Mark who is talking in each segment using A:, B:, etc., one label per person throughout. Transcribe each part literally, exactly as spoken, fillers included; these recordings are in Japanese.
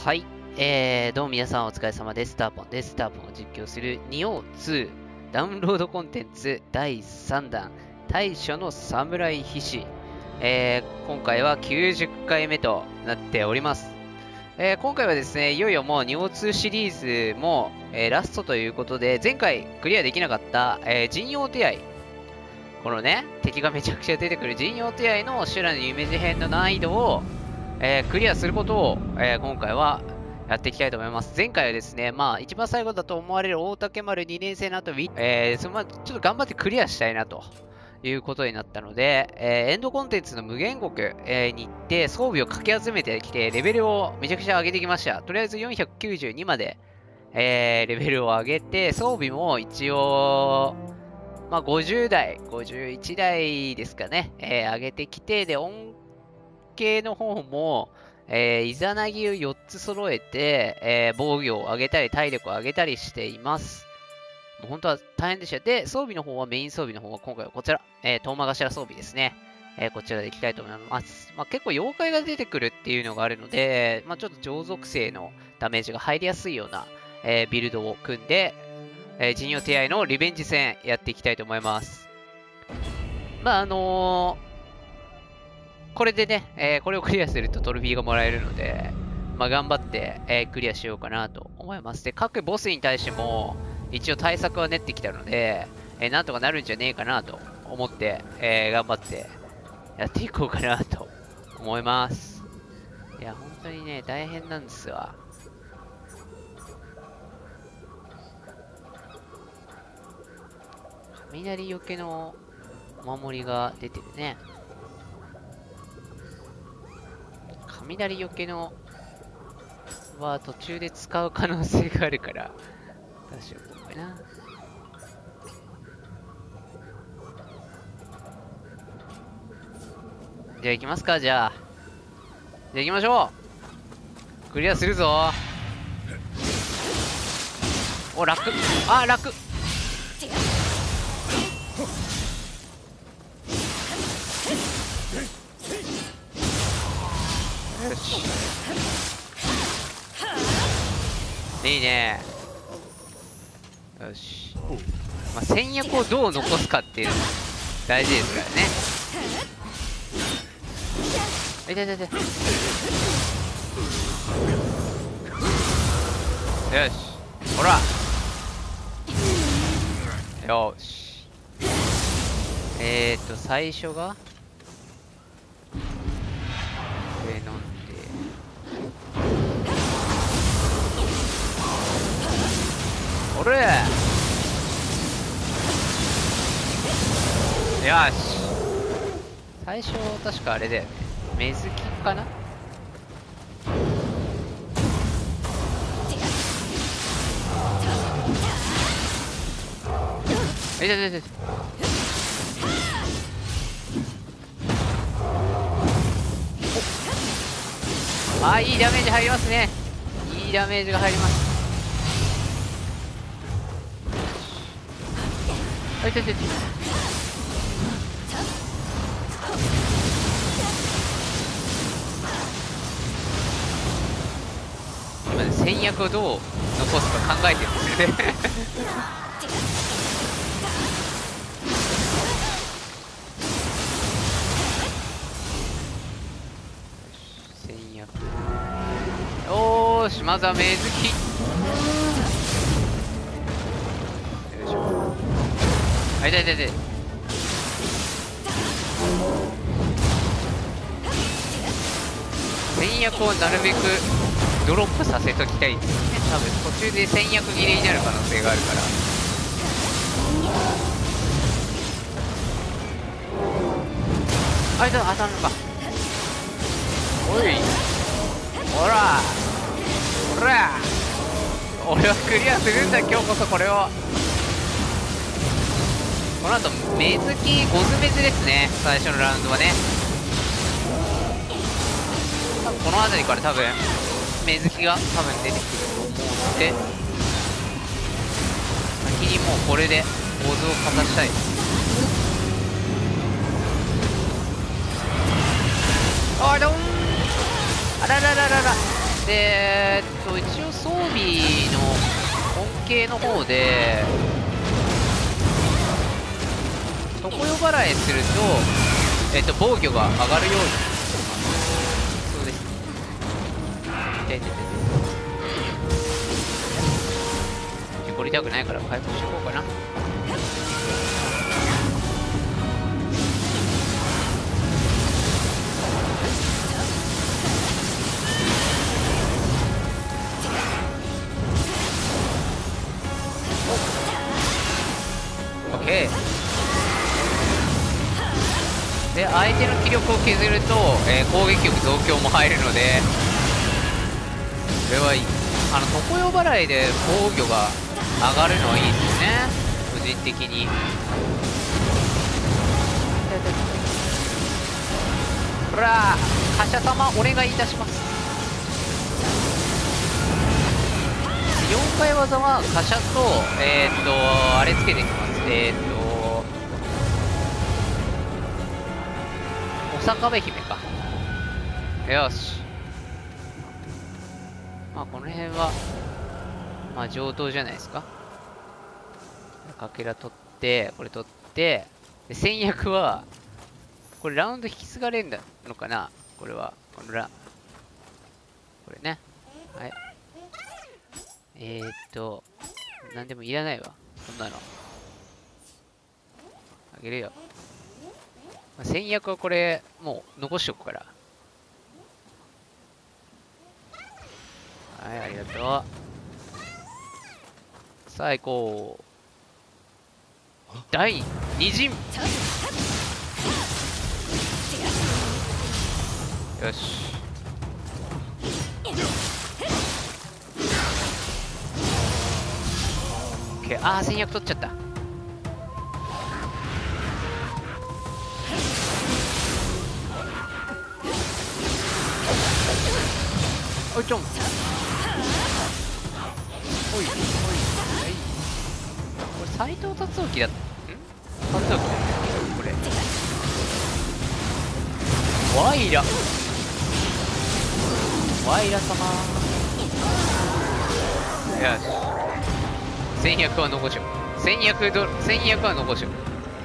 A: はい、えー、どうも皆さんお疲れ様です。スターポンです。スターポンを実況するニオツーダウンロードコンテンツだいさんだん大書の侍騎士、えー、今回はきゅうじゅっかいめとなっております。えー、今回はですね、いよいよもうニオツーシリーズも、えー、ラストということで、前回クリアできなかった、えー、陣容手合い、このね、敵がめちゃくちゃ出てくる陣容手合いの修羅の夢路編の難易度をえー、クリアすることを、えー、今回はやっていきたいと思います。前回はですね、まあ、一番最後だと思われる大竹丸にねん生の後、えー、そのままちょっと頑張ってクリアしたいなということになったので、えー、エンドコンテンツの無限国、えー、に行って装備をかき集めてきて、レベルをめちゃくちゃ上げてきました。とりあえずよんひゃくきゅうじゅうにまで、えー、レベルを上げて、装備も一応、まあ、ごじゅうだい、ごじゅういちだいですかね、えー、上げてきて、で、音系の方も、えー、イザナギをよっつ揃えて、えー、防御を上げたり体力を上げたりしています。もう本当は大変でした。で、装備の方は、メイン装備の方は今回はこちら、えー、トーマ頭装備ですね。えー、こちらでいきたいと思います。まあ、結構妖怪が出てくるっていうのがあるので、まあ、ちょっと上属性のダメージが入りやすいような、えー、ビルドを組んで、えー、陣容手合いのリベンジ戦やっていきたいと思います。まあ、あのーこれでね、えー、これをクリアするとトロフィーがもらえるので、まあ、頑張って、えー、クリアしようかなと思います。で、各ボスに対しても、一応対策は練ってきたので、えー、なんとかなるんじゃねえかなと思って、えー、頑張ってやっていこうかなと思います。いや、本当にね、大変なんですわ。雷よけのお守りが出てるね。雷よけのは途中で使う可能性があるからどうしようかな。じゃあ行きますか。じゃあじゃあ行きましょう。クリアするぞ。お、楽。あ、楽。よし、いいね。よし、まあ、戦略をどう残すかっていうのが大事ですからね。いててて、よし、ほら、よし。えーっと最初がこれ飲んで、おれ、よし。最初確かあれだよね、メズキかな。いてててて、あー、いいダメージ入りますね。いいダメージが入ります。あ、いててて、今ね、戦略をどう残すか考えてるんですよね。戦略、おーし、まずはメズキ。よいしょ。あ、いててて、戦略をなるべくドロップさせときたいですね。多分途中で戦略切れになる可能性があるから。あいつ当たるのか。おい、ほらほら、俺はクリアするんだ、今日こそ。これをこの後メズキゴズメズですね、最初のラウンドはね。多分この辺りから多分メズキが多分出てくると思うので、先にもうこれで構図をかざしたい。あ、どん、あららららら、 で、えっと、一応装備の恩恵の方で、常世払いすると、えっと、防御が上がるように。そうですね。痛い痛い痛い。事故りたくないから回復していこうかな。オッケー。で、相手の気力を削ると、えー、攻撃力増強も入るので、これはいい。あの、常世払いで防御が上がるのはいいですね、個人的に。ほらー、貨車様お願いいたします。妖怪技は貨車と、えー、っと、あれつけてきます。えー、っと、坂部姫か。よし。まあこの辺はまあ上等じゃないですか。かけら取ってこれ取って、で戦略はこれラウンド引き継がれるのかな。これはこのラこれね。はい。えー、っとなんでもいらないわこんなの。あげるよ。戦略はこれもう残しておくから。はい、ありがとう。さあ行こう。第二陣。よし。オッケー。ああ、戦略取っちゃった。おいちょん。おいおい、はい。これ斎藤達興だ。ん達興これワイラワイラ様。よし、戦略は残しよう。戦略ど戦略は残しよう。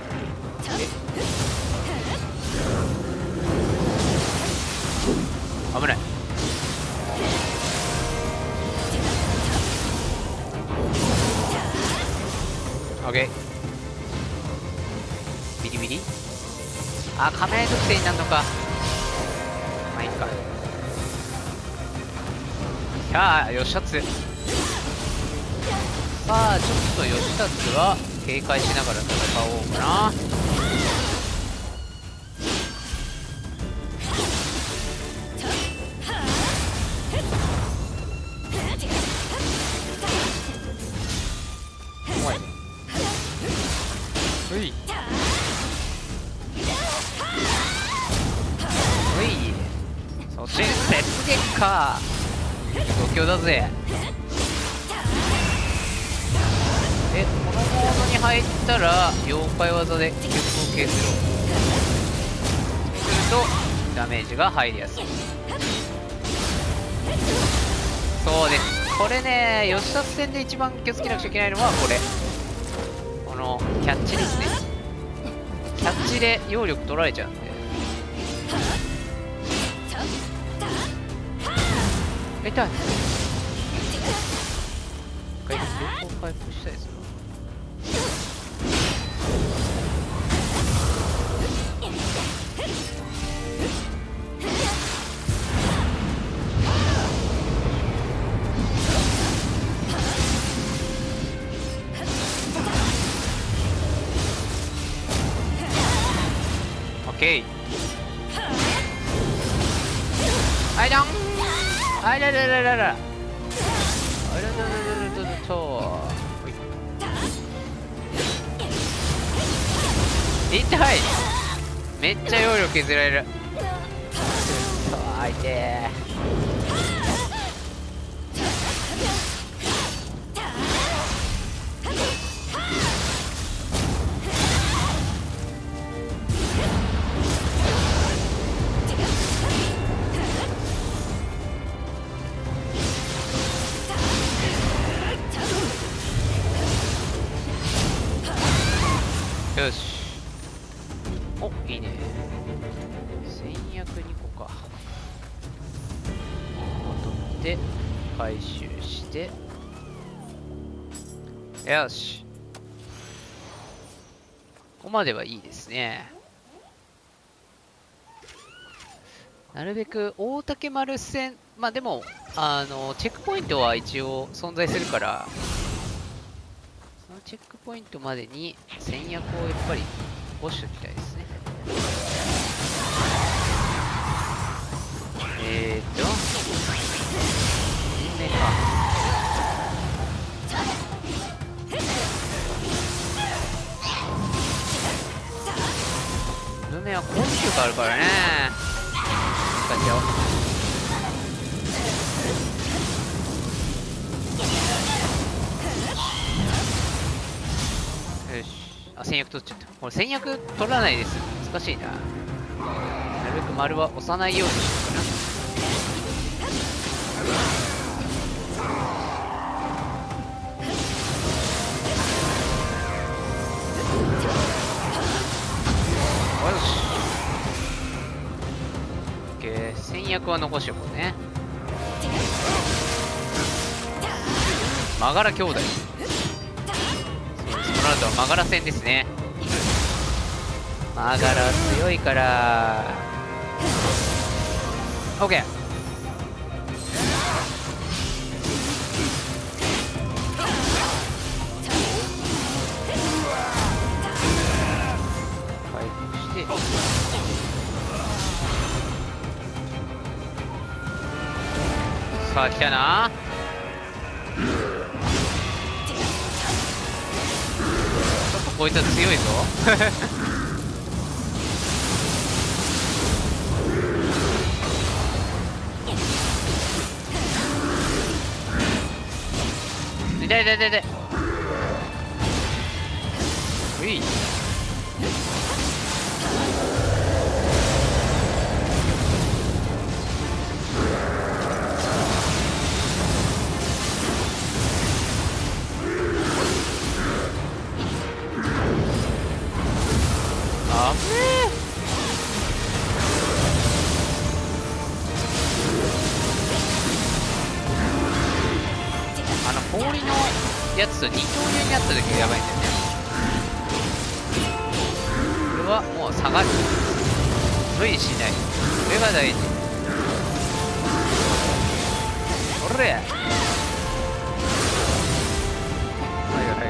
A: 危ない。オッケー。ビリビリ。あ、仮面属性になるのか。まあいいか。さあ、吉達。さあ、ちょっと吉達は警戒しながら戦おうかな。か東京だぜ。え、このモードに入ったら妖怪技で気力を削ろう。そうするとダメージが入りやすい。そうです。これね、吉田戦で一番気をつけなくちゃいけないのはこれ、このキャッチですね。キャッチで揚力取られちゃうんで。痛い。回復、両方回復したいですよ。オッケー。はい、どん。あららららら。あららららららと。痛い。めっちゃ揚力削られる。そう、あいてー。 て回収して、よし、ここまではいいですね。なるべく大竹丸線、まあでもあのチェックポイントは一応存在するから、そのチェックポイントまでに戦略をやっぱり残しておきたいですね。えーっと運命か。運命はコンピューがあるからね。使っちゃおう。よし。あ、戦略取っちゃった。これ戦略取らないです。難しいな。なるべく丸は押さないようにしようかな。よし。オッケー。戦略は残しておこうね。マガラ兄弟。そうです。この後はマガラ戦ですね。マガラ強いから。オッケー。回復して。さあ来たな。ちょっとこいつは強いぞ。痛い痛い痛い痛い。うい。あぶねえ。あの氷のやつと二刀流になった時がやばいんだよね。これはもう下がる。無理しない。これが大事。おれ。はいはい。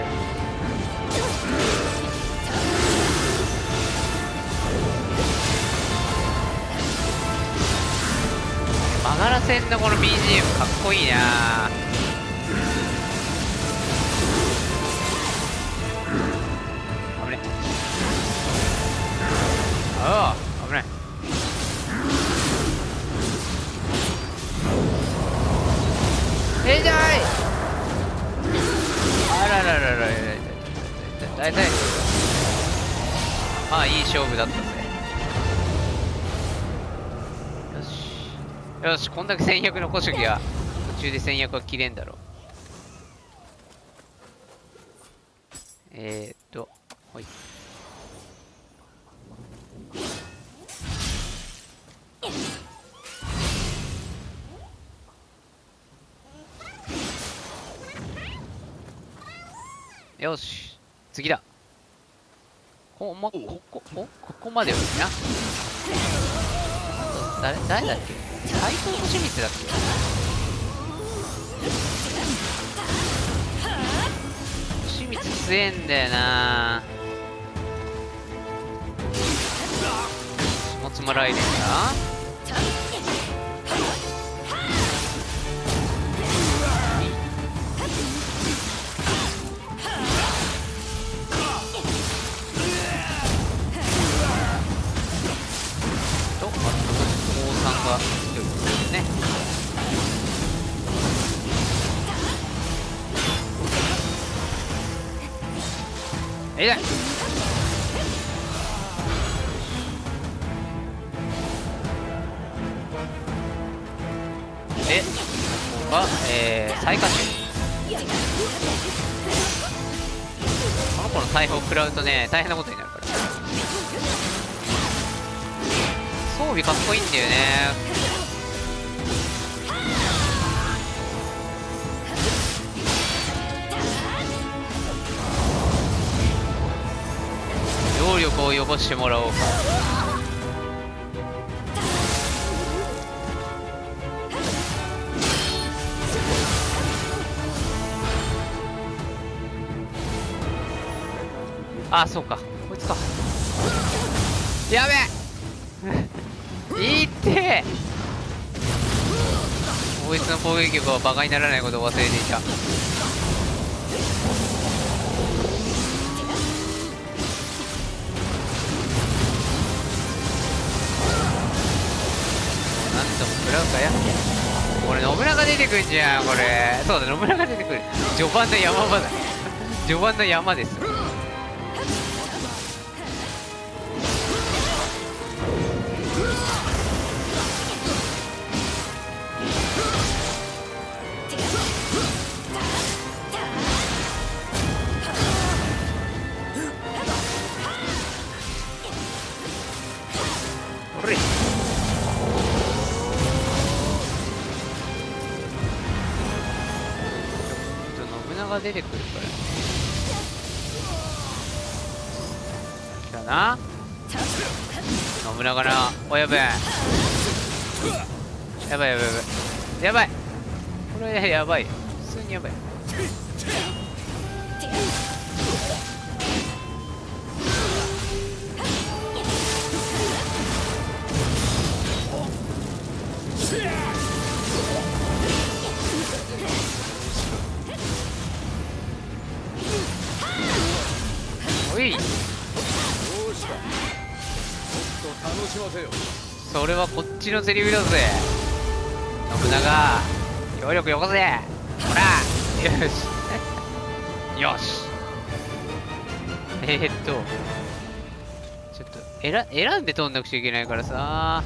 A: マガラ戦のこの ビージーエム かっこいいな。危ね。ああ危ない。えいだい。あらららららら痛い痛い。まあいい勝負だったぜ。よしよし、こんだけ戦略残しときゃ途中で戦略は切れんだろう。えーっとほい。よし次だ。こまここおここまではいいな。あと誰誰だっけ。斎藤利光だっけ。利光強えんだよな。下妻ライデンだ。が強いですね。えいだい。で、ここが、えー、最下手。この子の大砲を食らうとね、大変なことになるから。装備かっこいいんだよね。 を汚してもらおうか。あ、そうか、こいつか。やべえいってこいつの攻撃力はバカにならないことを忘れていた。なんとも食らうかや。これ信長出てくんじゃん。これそうだ、信長出てくる。序盤の山場だ。序盤の山です。が出てくるからだな。信長な。お、やべえ、やばいやばいやばいやばい。これやばい、普通にやばい。おい、それはこっちのセリフだぜ。信長、協力よこせ。ほら、よしよし。えー、っとちょっと選選んで取んなくちゃいけないからさ。わ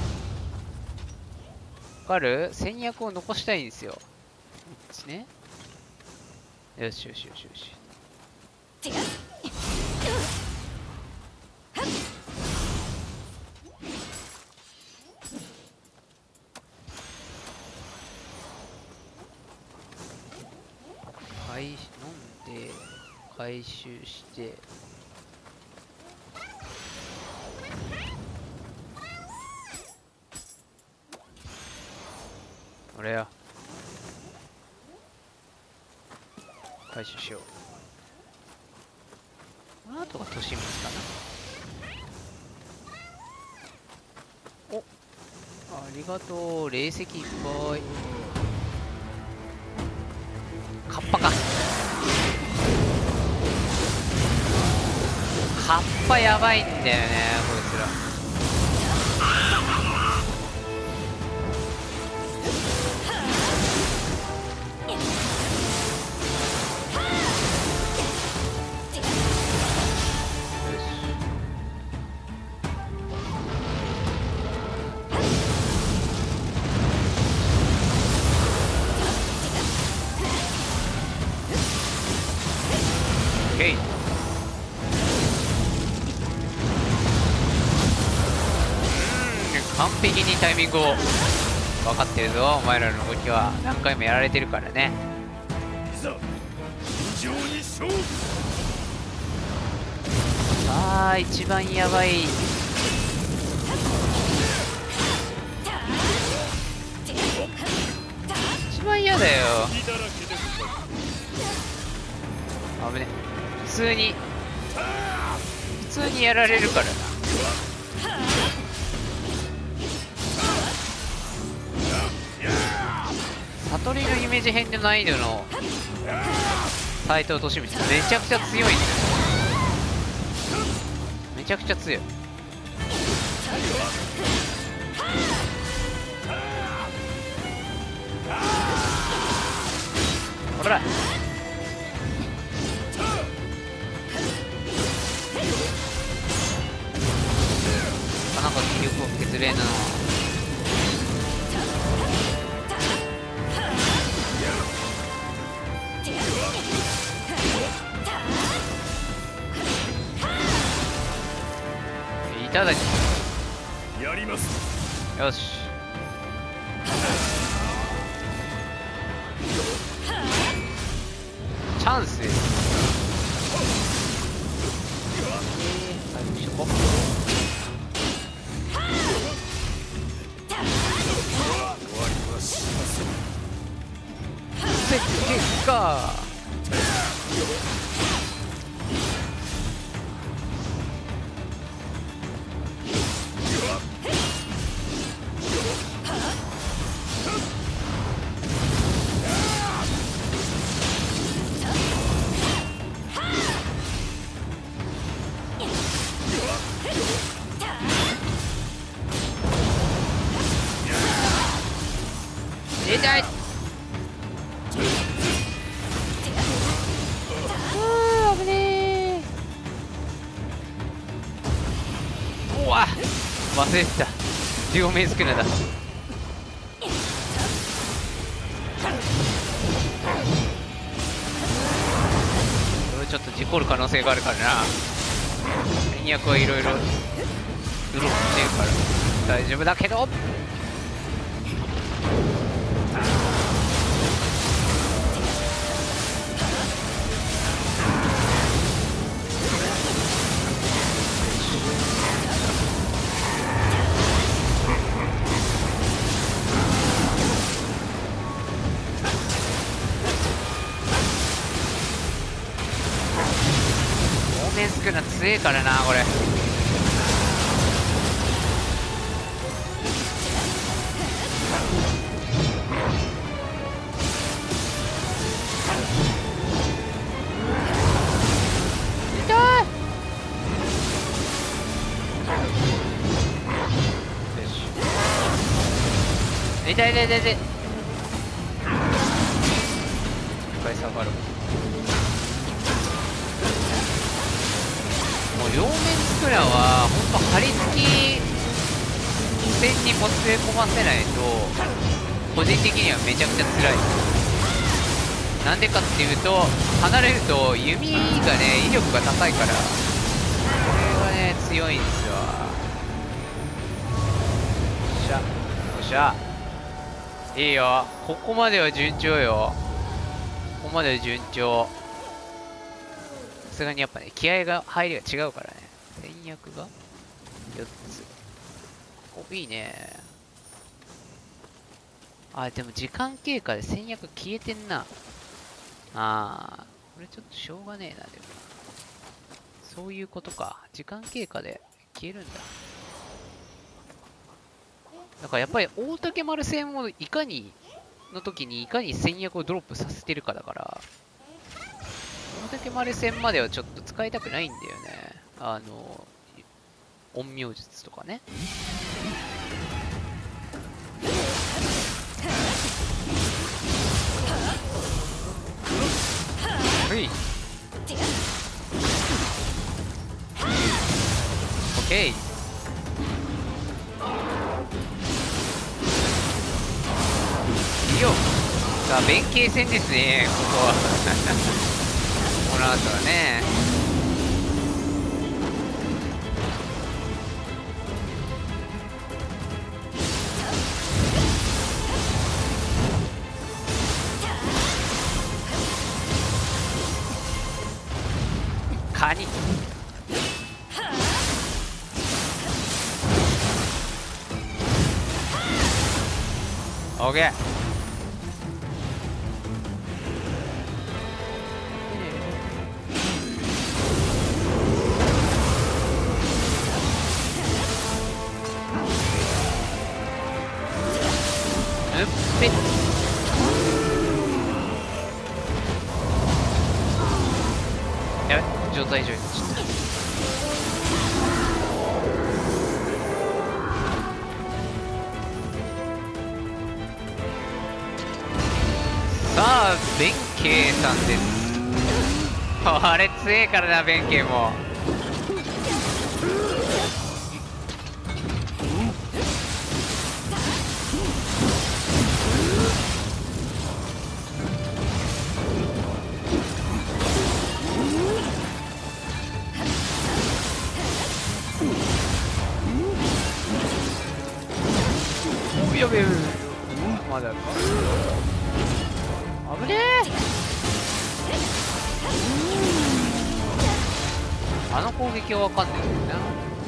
A: かる？戦略を残したいんですよ。ね、よしよしよしよし。回飲んで回収して、これよ、回収しよう。この後が都市密かな。お、ありがとう。霊石いっぱい。カッパか。カッパやばいんだよね、こいつら。完璧にタイミングを分かってるぞ。お前らの動きは何回もやられてるからね。さあ、一番やばい一番嫌だよ。危ね、普通に普通にやられるからな。悟りのイメージ編で難易度の斎藤利光めちゃくちゃ強いんですよ。めちゃくちゃ強い。ほら、なんか気力を削れんな。いただきやります。よし、チャンスです。えー、回復しとこ。せっけか痛い。あー危ねえ。うわ忘れてた、両面スクナだ。ちょっと事故る可能性があるからな。戦略はいろいろドロップしてるから大丈夫だけど、両面スクナ強えからなこれ。痛い痛い痛い痛い痛い。一回下がる。もう両面スクラはほんと張り付き戦にもつれ込ませないと個人的にはめちゃくちゃ辛い。なんでかっていうと離れると弓がね威力が高いから、これがね強いんですよ。よっしゃよっしゃ、いいよ、ここまでは順調よ。ここまでは順調。さすがにやっぱね気合が入りが違うからね。戦略がよっつ。お、いいね。あ、でも時間経過で戦略消えてんな。あー、これちょっとしょうがねえな。でもそういうことか、時間経過で消えるんだ。だからやっぱり大竹丸戦をいかにの時にいかに戦略をドロップさせてるかだから、大竹丸戦まではちょっと使いたくないんだよね。あの陰陽術とかね。はい、オッケー。いいよ。さあ弁慶戦ですね、ここはこの後はね。カニオッケー。うっぺっ。やべ、状態上になっちゃった。さあ弁慶さんです。あれ強えからな、弁慶も。やべえ、まだか。危ねえ。 あの攻撃は分かんないんだよな。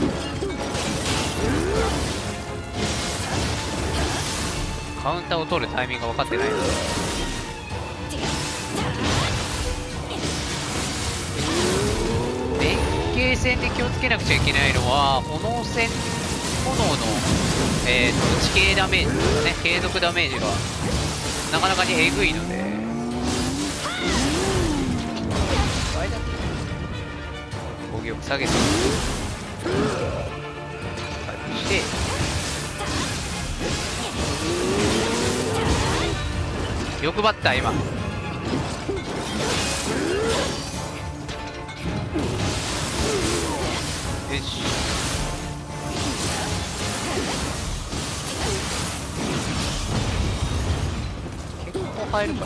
A: カウンターを取るタイミングが分かってないので、連携戦で気をつけなくちゃいけないのは炎戦、炎の、えー、と地形ダメージとかね、継続ダメージがなかなかにえぐいので、攻撃力下げてして欲張った今。よし、結構入るから。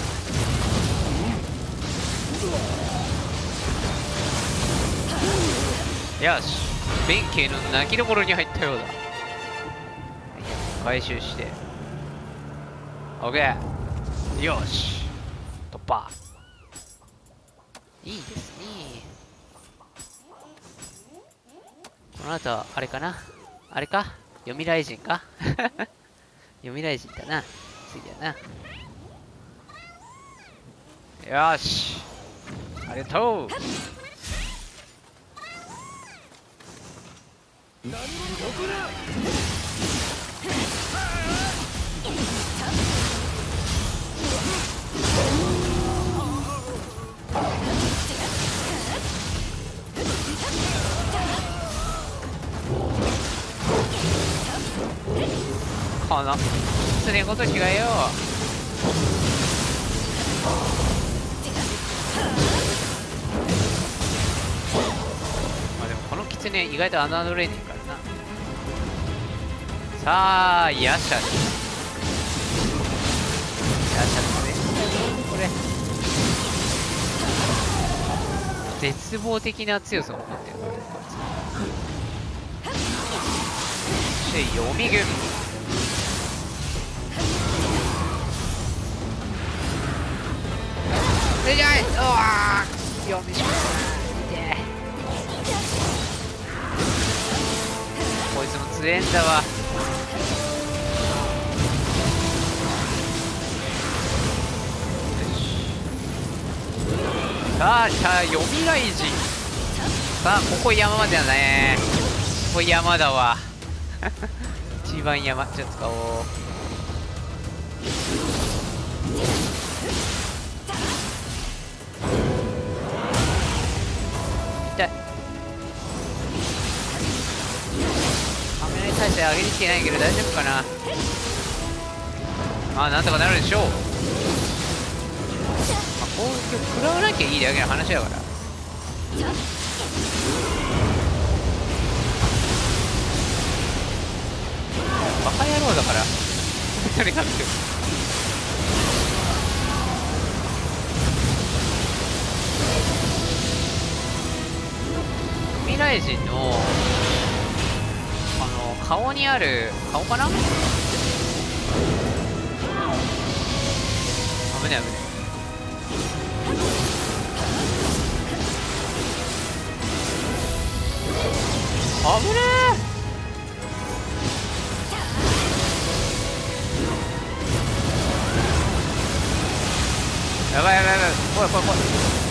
A: よし、弁慶の泣きどころに入ったようだ。回収して OK。 よし、突破。いいですね。この後はあれかな、あれか、読み雷神か読み雷神だな、次だな。よし、ありがとう。何者どこだ。この狐ごときがよ。まあでもこの狐意外と侮れねえからな。さあ、ヤシャです。ヤシャですね、これ絶望的な強さを持ってるからね、こいつ。そして読み軍。それじゃい、うわー、読み軍でこいつも強えんだわ。さあ、さあ、読み雷神。さあ、ここ山までだね。ここ山だわ。一番山。じゃあ使おう。痛い。雷耐性上げに来てないけど大丈夫かな。まあ、なんとかなるでしょう。攻撃を食らわなきゃいいだけの話だから。バカ野郎だからとにかく未来人のあの顔にある顔かな。危ね危ね。危ねえ。やばいやばいやばい、怖い怖い怖い。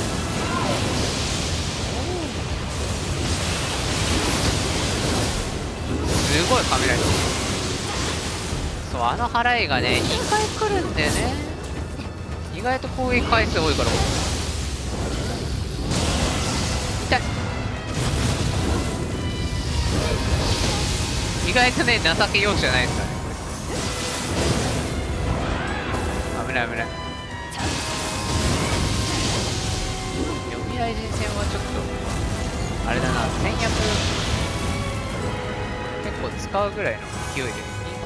A: すごいカメラに。そう、あの払いがねにかい来るんだよね。意外と攻撃回数多いから。痛い。意外とね情け容赦じゃないですからね、これ。危ない危ない。読み雷神戦はちょっとあれだな、戦略結構使うぐらいの勢いでいいかもしれないね。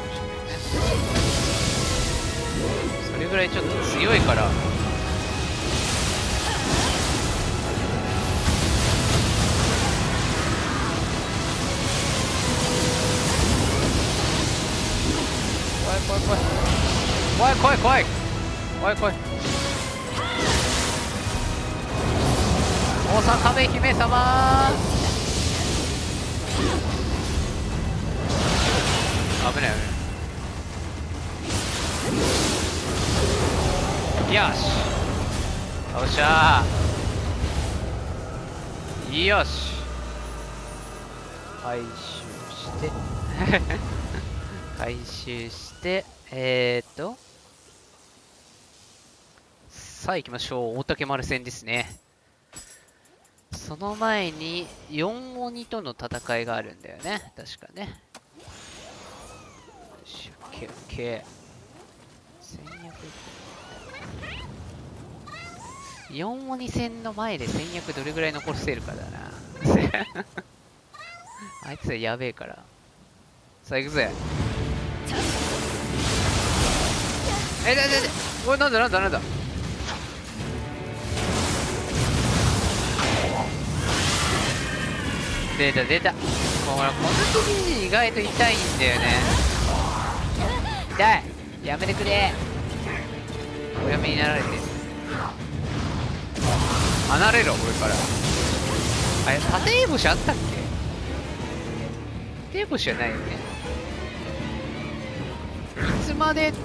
A: それぐらいちょっと強いから。怖い怖い怖い怖い怖い怖い怖い。 お坂部姫様。危ない危ない。よし、よっしゃー。よし、回収して回収してえー、っとさあ行きましょう。大竹丸戦ですね。その前によん鬼との戦いがあるんだよね、確かね。よし、オッケーオッケー。戦略よん鬼戦の前で戦略どれぐらい残せるかだなあいつらやべえから。さあ行くぜ。え、だだだ、おい、なんだなんだなんだ。出た出た。もうほら、この時に意外と痛いんだよね。痛い、やめてくれ。おやめになられて。離れろ俺から。あれ、縦星あったっけ？縦星じゃないよね。いつまでい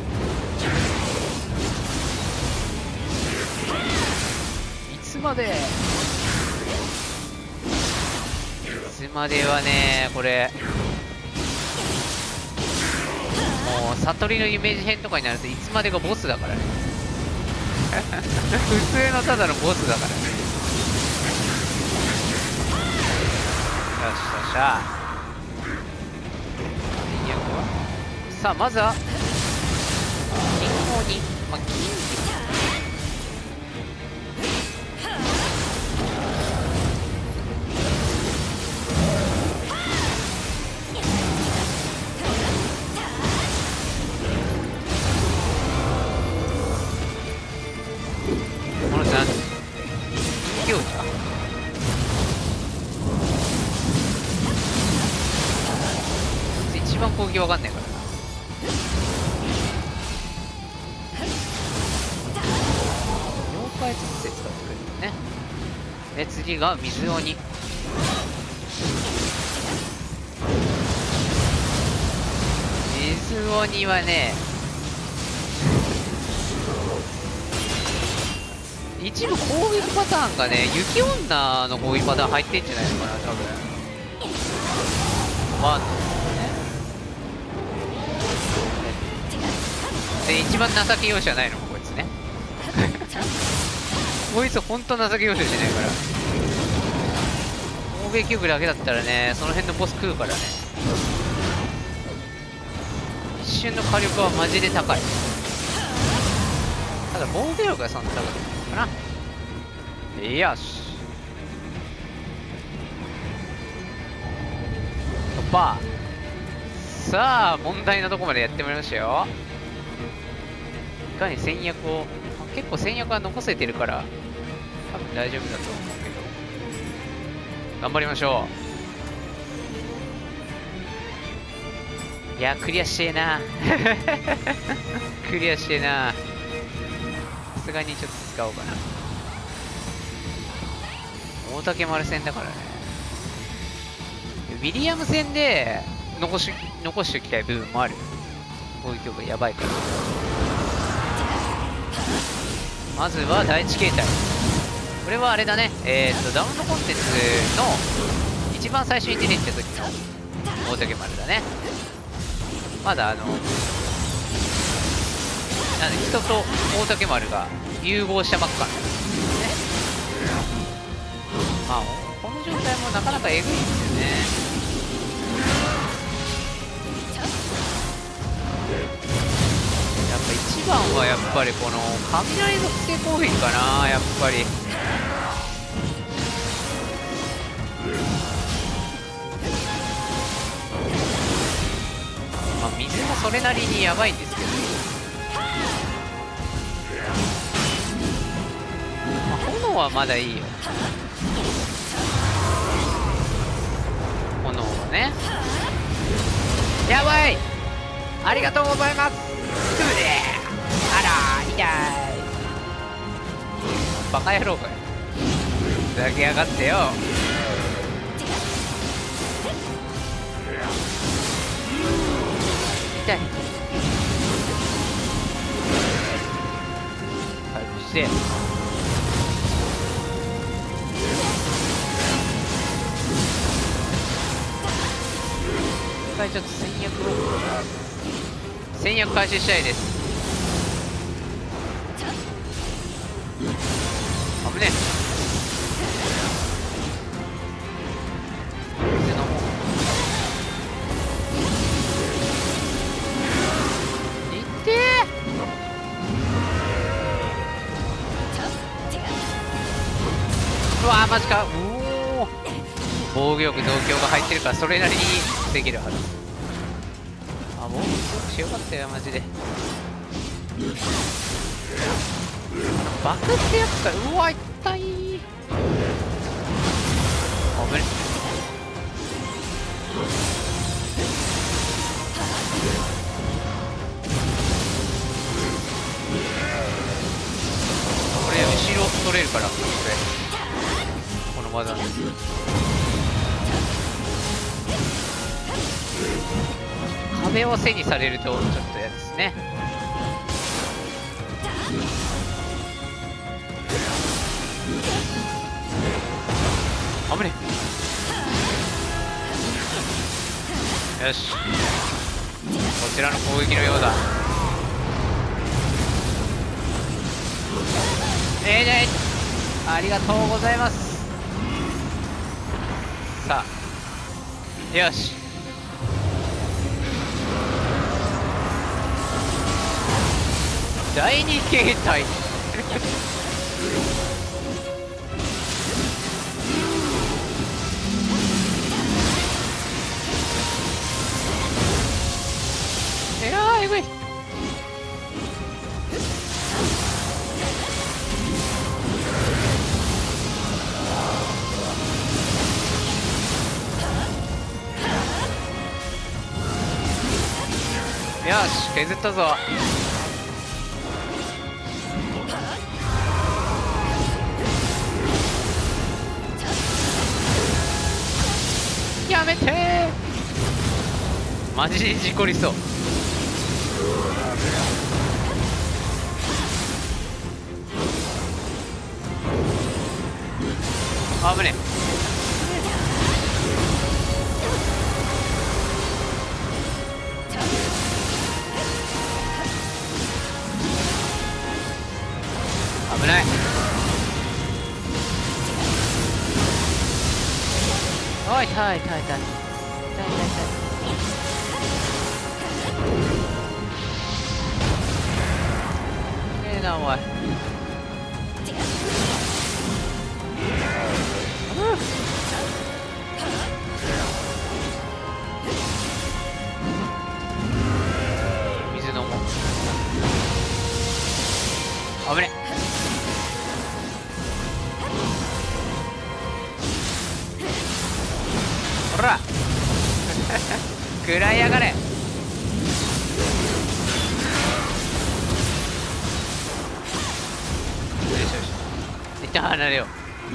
A: つまでいつまではね、これもう悟りのイメージ編とかになるといつまでがボスだからね普通のただのボスだからね。よしよっしゃ。さあまずは銀行に、まあ、銀このなん行者一番攻撃わかんないからな。妖怪特性使ってくれるね。で次が水鬼。水鬼はね、一部攻撃パターンがね、雪女の攻撃パターン入ってんじゃないのかな、多分。まあで、一番情け容赦ないのこいつねこいつほんと情け容赦しないから。攻撃力だけだったらね、その辺のボス食うからね。一瞬の火力はマジで高い。ただ防御力がそんな高くないかな。よし、突破。さあ問題のとこまでやってまいりましたよ。いかに戦略を、結構戦略は残せてるから多分大丈夫だと思うけど、頑張りましょう。いやクリアしてえなクリアしてえな。さすがにちょっと使おうかな。大竹丸戦だからね。ウィリアム戦で残し残しておきたい部分もある。攻撃力がやばいから。まずは第一形態。これはあれだね、えー、っとダウンロードコンテンツの一番最初に出てきた時の大竹丸だね。まだあのなんで人と大竹丸が融合したばっかなんですね。まあこの状態もなかなかえぐいんですよね。やっぱ一番はやっぱりこの雷属性攻撃かな、やっぱり。まあ水もそれなりにやばいんですけど、まあ、炎はまだいいよ。炎はね、やばい、ありがとうございます。うであら痛い、バカ野郎かよ。 ふざけやがってよ。痛い。回復して。一回ちょっと戦略を戦略開始したいです。危ねえ。水飲もう。いってー。うわーマジか。うおー、防御力増強が入ってるからそれなりに防げるはず。あ、もう強くしよかったよマジで。バクってやつか。うわ痛い。危ね。これ後ろ取れるからこれこの技。壁を背にされるとちょっと嫌ですね。危ねえ。よし、こちらの攻撃のようだ。えー、じゃありがとうございます。さあよし、第二形態いやーえぐい。よし削ったぞ。やめてー。マジで事故りそう。危ねえ。危ない。おい、痛い痛い痛い痛い痛い痛い痛い。ええなお前。水飲もう。危ね。ほら食らいやがれ。よしよし、一旦離れよう。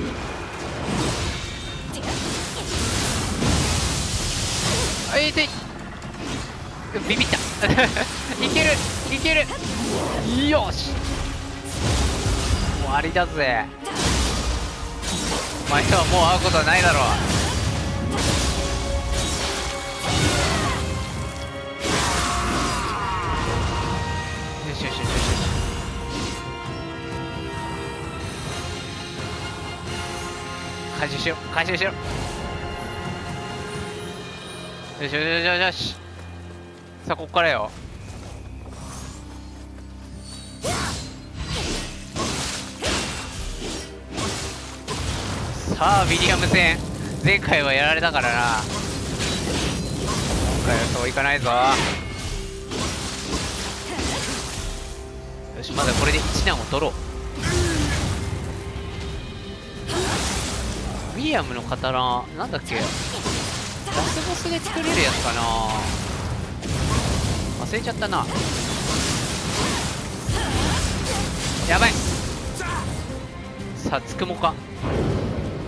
A: あ、いていビビったいけるいける。よし終わりだぜ。お前とはもう会うことはないだろう。よしよしよしよし。回収しよう回収しよう。よしよしよしよし。さあここからよ。さあウィリアム戦前回はやられたからな。今回はそういかないぞ。よしまだこれで一段を取ろう。ウィリアムの刀なんだっけ、ラスボスで作れるやつかな、忘れちゃったな。やばい。さあつくもか。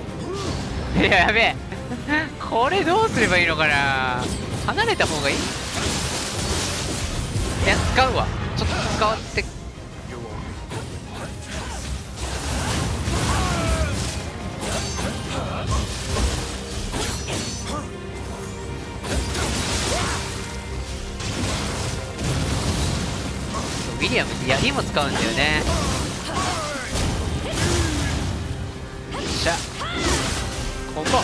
A: いや、やべえ。これどうすればいいのかな。離れた方がいい。いや、使うわ。ちょっと使って。ウィリアムって槍も使うんだよね。よっしゃ、ここ。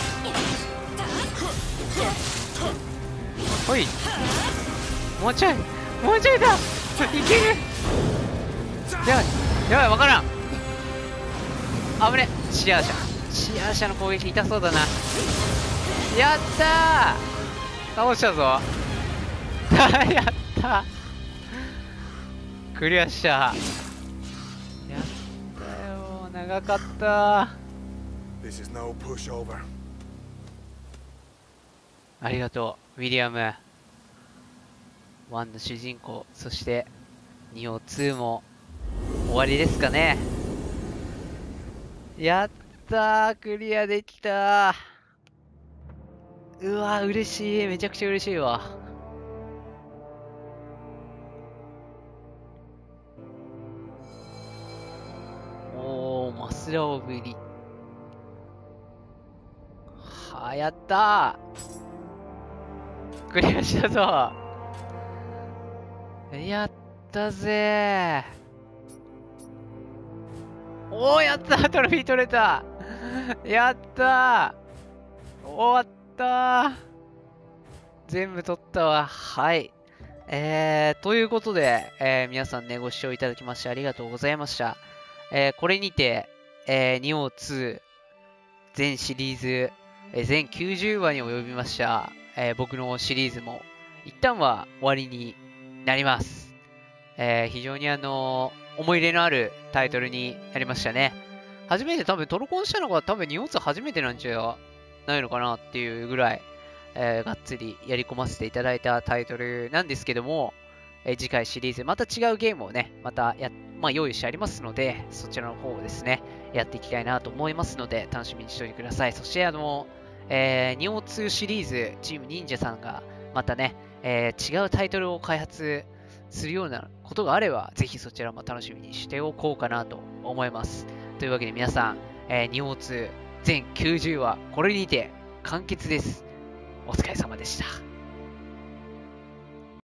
A: ほい、もうちょい、もうちょいだ。いける。やばい、やばい、分からん。危ね。シアーシャ、シアーシャの攻撃痛そうだな。やったー、倒したぞ。やったー、クリアした。やったよ、長かった。ありがとう、ウィリアム。ワンの主人公、そしてニオツーも終わりですかね。やったー、クリアできたー。うわー、嬉しい、めちゃくちゃ嬉しいわ。おー、マスラオブリ。はやったー、クリアしたぞ。やったぜー。おー、やったー、トロフィー取れた。やったー、終わったー、全部取ったわ。はい。えー、ということで、えー、皆さんね、ご視聴いただきましてありがとうございました。えー、これにて、えー、ニオツー全シリーズ、えー、全きゅうじゅうわに及びました、えー、僕のシリーズも一旦は終わりになります。えー、非常にあのー、思い入れのあるタイトルになりましたね。初めて多分トロコンしたのが多分ニオツー初めてなんじゃないのかなっていうぐらい、えー、がっつりやり込ませていただいたタイトルなんですけども、えー、次回シリーズまた違うゲームをね、またや、まあ、用意してありますので、そちらの方をですね、やっていきたいなと思いますので、楽しみにしておいてください。そしてあの、えー、ニオツーシリーズ、チーム忍者さんがまたね、えー、違うタイトルを開発するようなことがあれば、ぜひそちらも楽しみにしておこうかなと思います。というわけで皆さん、えー、ニオツー全きゅうじゅうわ、これにて完結です。お疲れ様でした。